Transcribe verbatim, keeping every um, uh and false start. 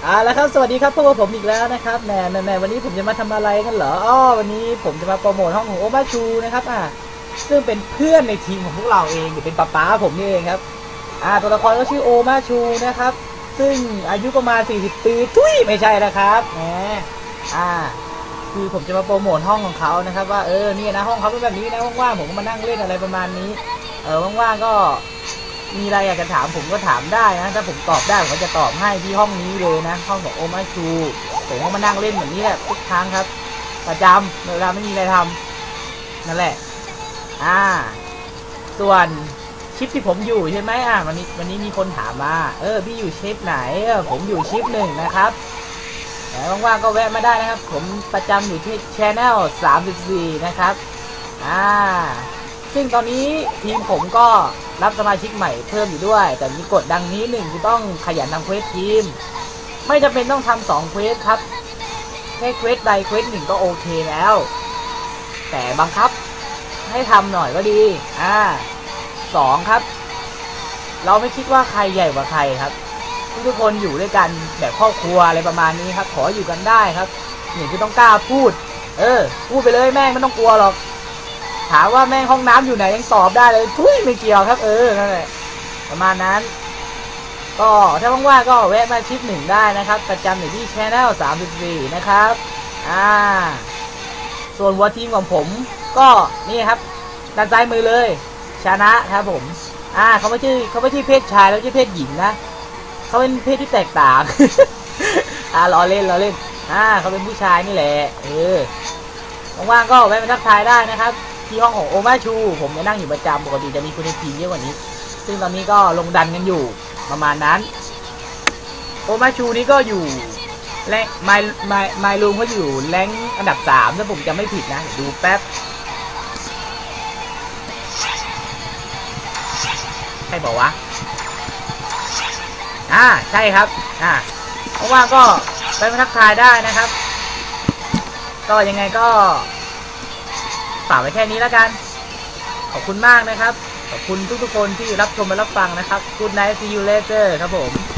อ่าแล้วครับสวัสดีครับพวกผมอีกแล้วนะครับแหมแหมแหมวันนี้ผมจะมาทำอะไรกันเหรออ้อวันนี้ผมจะมาโปรโมทห้องของโอมาชูนะครับอ่าซึ่งเป็นเพื่อนในทีมของพวกเราเองหรือเป็นป๊าป๊าผมนี่เองครับอ่าตัวละครก็ชื่อโอมาชูนะครับซึ่งอายุประมาณสี่สิบปีทุยไม่ใช่นะครับแหมอ่าคือผมจะมาโปรโมทห้องของเขานะครับว่าเออนี่นะห้องเขาเป็นแบบนี้นะว่างๆผมก็มานั่งเล่นอะไรประมาณนี้เออว่างๆก็มีอะไรอยากจะถามผมก็ถามได้นะถ้าผมตอบได้ผมก็จะตอบให้ที่ห้องนี้เลยนะห้องของโอมาชูผมก็มานั่งเล่นแบบนี้แหละทุกครั้งครับประจำเวลาไม่มีอะไรทำนั่นแหละอ่าส่วนชิปที่ผมอยู่ใช่ไหมอ่ะวันนี้วันนี้มีคนถามมาเออพี่อยู่ชิปไหนเออผมอยู่ชิปหนึ่งนะครับแต่ว่างๆก็แวะมาได้นะครับผมประจำอยู่ที่ Channel สามสิบสี่นะครับอ่าซึ่งตอนนี้ทีมผมก็รับสมาชิกใหม่เพิ่มอยู่ด้วยแต่มีกฎดังนี้หนึ่งคือต้องขยันทำเควสทีมไม่จำเป็นต้องทำสองเควสครับแค่เควสใดเควสหนึ่งก็โอเคแล้วแต่บังคับให้ทำหน่อยก็ดีอ่าสองครับเราไม่คิดว่าใครใหญ่กว่าใครครับทุกคนอยู่ด้วยกันแบบครอบครัวอะไรประมาณนี้ครับขออยู่กันได้ครับหนึ่งคือต้องกล้าพูดเออพูดไปเลยแม่งไม่ต้องกลัวหรอกถามว่าแม่งห้องน้ำอยู่ไหนยังตอบได้เลยทุยไม่เกี่ยวครับเออนั่นแหละประมาณนั้นก็ถ้าว่างๆก็แวะมาชิปหนึ่งได้นะครับประจำอยู่ที่ Channel สามสิบสี่นะครับอ่าส่วนวัวทีมของผมก็นี่ครับด้านซ้ายมือเลยชนะครับผมอ่าเขาไม่ใช่เขาไม่ใช่เพศชายแล้วไม่ใช่เพศหญิงนะเขาเป็นเพศที่แตกต่าง อ่าล้อเล่นล้อเล่นอ่าเขาเป็นผู้ชายนี่แหละเออว่างๆก็แวะมาทักทายได้นะครับที่ห้องของโอมาชูผมจะนั่งอยู่ประจำปกติจะมีคนในทีมเยอะกว่านี้ซึ่งตอนนี้ก็ลงดันกันอยู่ประมาณนั้นโอมาชูนี้ก็อยู่แรงไมไมไมลูมเขาอยู่แรงอันดับสามถ้าผมจำไม่ผิดนะดูแป๊บใช่บอกว่าอ่าใช่ครับอ่าว่างๆก็ไปมาทักทายได้นะครับก็ยังไงก็ฝากไว้แค่นี้แล้วกันขอบคุณมากนะครับขอบคุณทุกๆคนที่รับชมและรับฟังนะครับ Good night see you later ครับผม